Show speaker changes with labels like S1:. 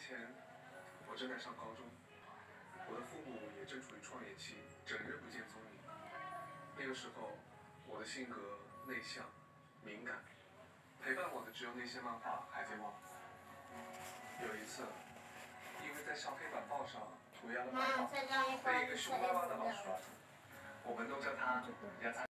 S1: 前，我正在上高中，我的父母也正处于创业期，整日不见踪影。那个时候，我的性格内向、敏感，陪伴我的只有那些漫画《海贼王》。有一次，因为在小黑板报上涂鸦的漫画被一个凶巴巴的老鼠抓住，我们都叫他牙擦。